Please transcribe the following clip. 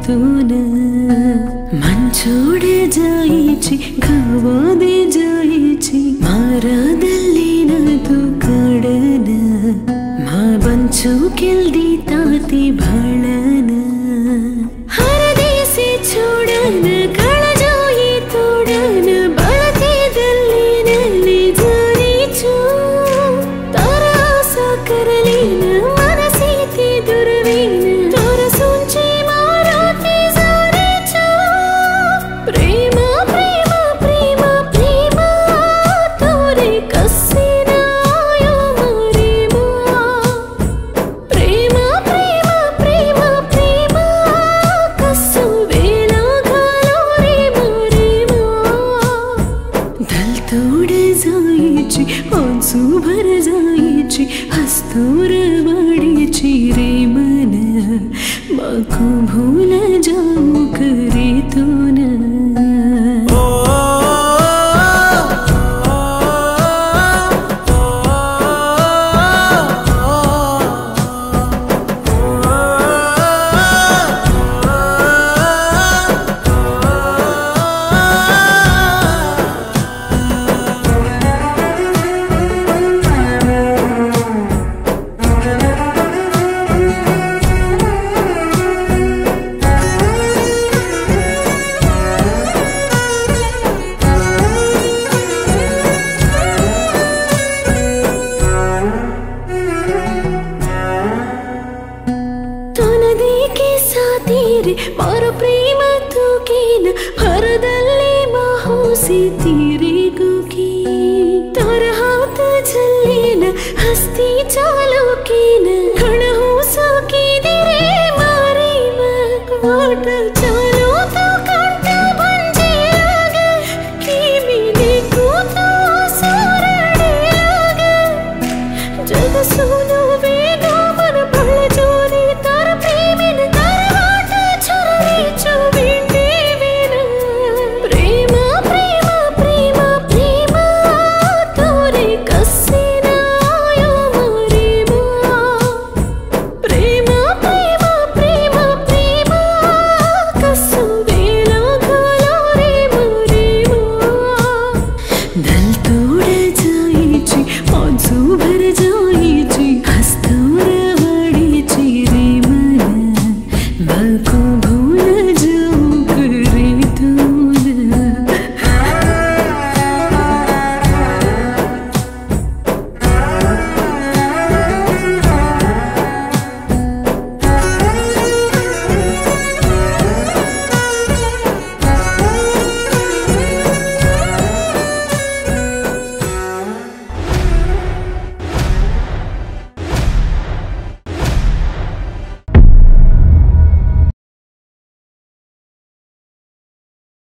तू न मंचोड़ जाइची घावादे जाइची मारादल्ली न तू कड़न मा बंचू किल्दी ताती भड़न हर देसे छोड़न कड़ जाई तोड़न बढ़ती दल्ली न ले जानी चू तारा सा कर लेन मनसी ती दुर्वीन तारा सुंची माराती जानी चू प्रेम प्रेम प्रेम प्रेम तोरे कस्सी ना आयो मारे प्रेम प्रेम प्रेम प्रेम कस्सू वेला घालो रे मारे दल तोड़ जायची आंसू भर जायची हस्तूर वाडीची रे मन माको भूल जाऊ करे तू न मारो प्रेम तूकेन हरदल्ली माहोसी तीरे गुकी तार हाथ झल्लेन हस्ती चालो